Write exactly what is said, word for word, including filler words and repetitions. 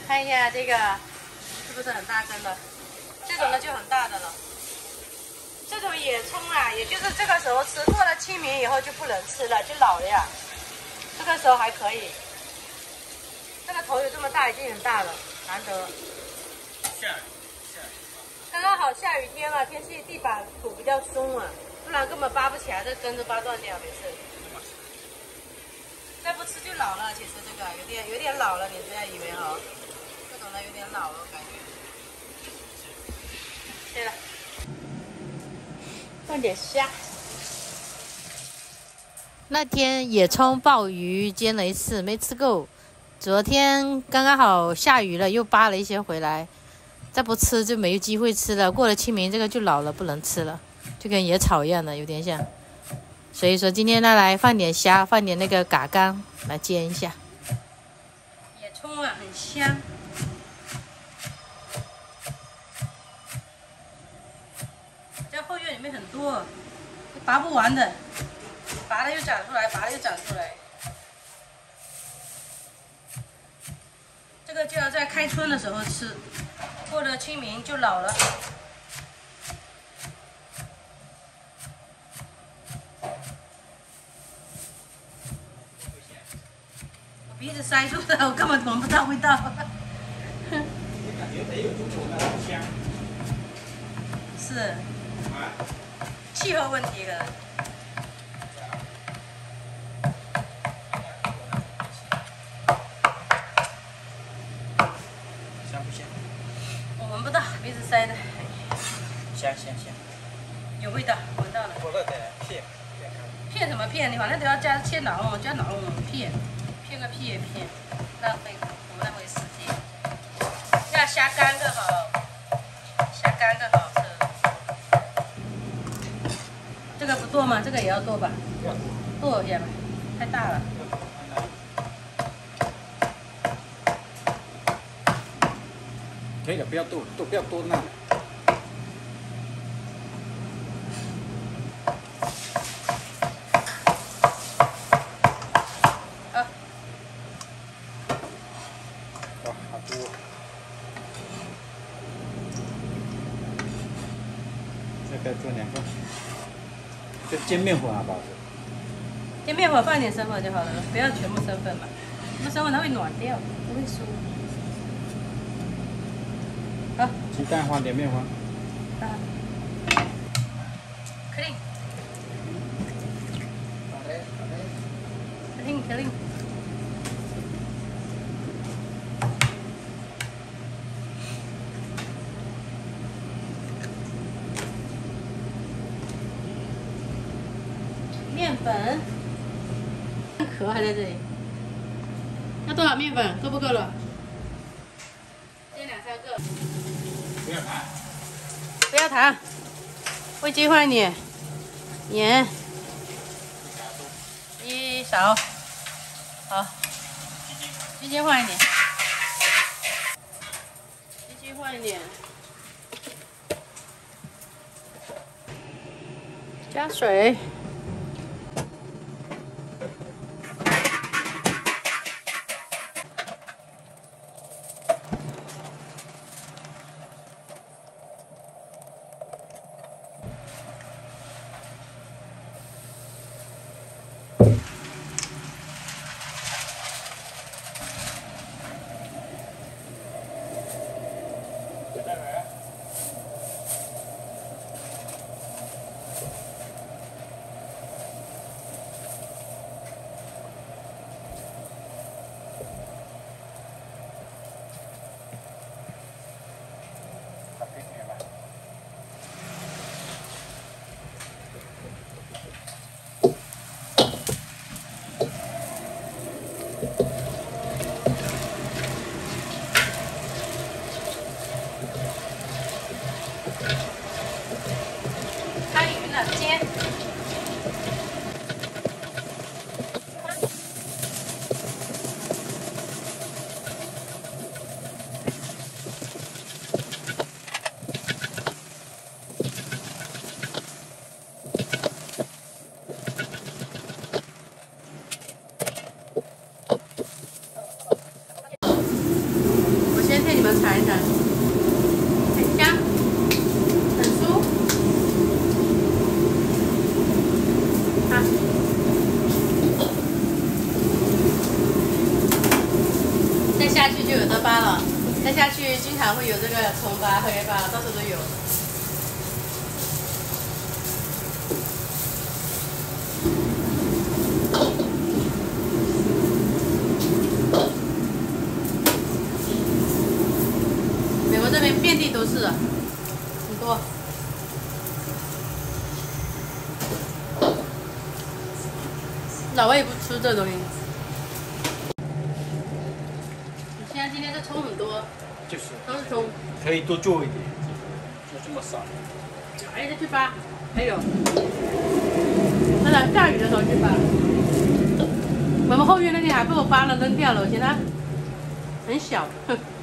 看一下这个是不是很大根的？这种呢就很大的了。这种野葱啊，也就是这个时候吃，过了清明以后就不能吃了，就老了呀。这个时候还可以。这个头有这么大，已经很大了，难得。 下雨，下雨。 刚刚好下雨天了，天气地板土比较松啊，不然根本扒不起来，这根都扒断掉，没事。再不吃就老了，其实这个有点有点老了，你不要以为哈、哦，这种呢有点老了，我感觉。对了，放点虾。那天野葱鲍鱼煎了一次，没吃够。昨天刚刚好下雨了，又扒了一些回来，再不吃就没有机会吃了。过了清明，这个就老了，不能吃了，就跟野草一样的，有点像。所以说今天呢，来放点虾，放点那个嘎干来煎一下。野葱啊，很香。在后院里面很多，拔不完的，拔了又长出来，拔了又长出来。这个就要在开春的时候吃，过了清明就老了。我鼻子塞住了，我根本闻不到味道。 感觉得有猪头那种香。 是。 啊。 气候问题可能。 香不香？ 我闻不到，鼻子塞的。 香香香。 有味道，闻到了。 我那得骗。 骗什么骗？你反正都要加切脑，加脑骗，骗个屁也骗，浪费我们那回时间。要虾干更好，虾干更好吃。这个不剁吗？这个也要剁吧？剁一下吧，太大了。 可以了，不要剁，剁不要剁那。 好。 哇，好多。再该做两个。就煎面粉啊，宝子。 煎面粉放一点生粉就好了，不要全部生粉嘛，那生粉它会软掉，不会酥。好。 鸡蛋放点面粉。 啊。可以。 好嘞，好嘞。 可以，可以。面粉，壳还在这里。要多少面粉？够不够了？煎两三个。 不要糖。 不要糖。味精放一点，盐。一勺。好。鸡精放一点。鸡精放一点。加水。 们尝一尝，很香，很酥。啊，再下去就有的疤了，再下去经常会有这个虫疤、黑疤，到处都有。美国这边遍地都是，很多。老外也不吃这东西。你现在今天这葱很多， 就是都是葱， 可以多做一点，就这么少。 哎，再去扒，还有，真的下雨的时候去扒。我们后院那里还被我扒了扔掉了，我觉得很小。